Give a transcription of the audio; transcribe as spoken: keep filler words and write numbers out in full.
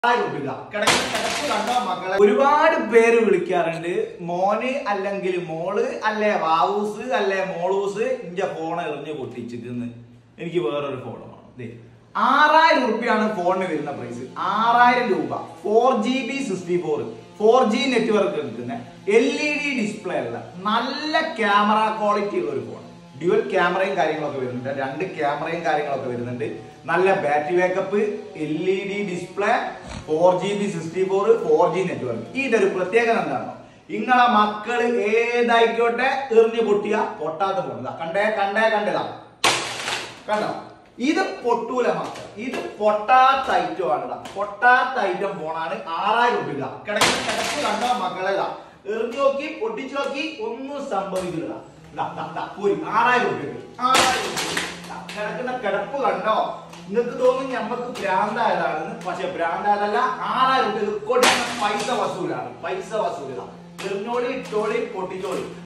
ഒരുപാട് പേര് വിളിക്കാറുണ്ട് മോന് അല്ലെങ്കിൽ മോള് അല്ലെ വാവൂസ് അല്ലെ മോളൂസ് ഇന്റെ ഫോൺ എറിഞ്ഞ് പൊട്ടിച്ചിട്ട് എനിക്ക് വേറൊരു ഫോൺ വേണം. ആറായിരം റുപ്യാണ് ഫോണിന് വരുന്ന പ്രൈസ്. ആറായിരം രൂപ four G B sixty four four G network എടുക്കുന്ന എൽ ഇ ഡി ഡിസ്പ്ലേ ഉള്ള നല്ല ക്യാമറ ക്വാളിറ്റി ഉള്ള ഒരു ഫോൺ. ഡ്യുവൽ ക്യാമറയും കാര്യങ്ങളൊക്കെ വരുന്നുണ്ട്. രണ്ട് ക്യാമറയും കാര്യങ്ങളൊക്കെ വരുന്നുണ്ട്. നല്ല battery backup, L E D display, four G B sixty four four G network. ഇതൊരു പ്രത്യേകത എന്താണോ, നിങ്ങളെ മക്കള് ഏതായിക്കോട്ടെ എറിഞ്ഞു പൊട്ടിയ പൊട്ടാത്ത ഫോൺ. കണ്ടേ കണ്ടേ കണ്ടതാ കണ്ടോ, ഇത് പൊട്ടൂല മക്കൾ, ഇത് പൊട്ടാത്ത ഐറ്റം ആണ്. പൊട്ടാത്ത ഐറ്റം ഫോണാണ്. ആറായിരം രൂപ കിടക്കുന്ന കിടപ്പ് കണ്ടോ മക്കളേതാ, എറിഞ്ഞു നോക്കി പൊട്ടിച്ചു നോക്കി ഒന്നും സംഭവിക്കില്ല. ആറായിരം രൂപ ആറായിരം രൂപ കിടക്കുന്ന കിടപ്പ് കണ്ടോ. നിങ്ങൾക്ക് തോന്നും ഞമ്മക്ക് ഭ്രാന്തായതാണെന്ന്, പക്ഷെ ഭ്രാന്തായതല്ല. ആറായിരം രൂപ കൊടുക്കുന്ന പൈസ വസൂലാണ്, പൈസ വസൂലാണ്. എറിഞ്ഞോളി ഇട്ടോളി പൊട്ടിച്ചോളി.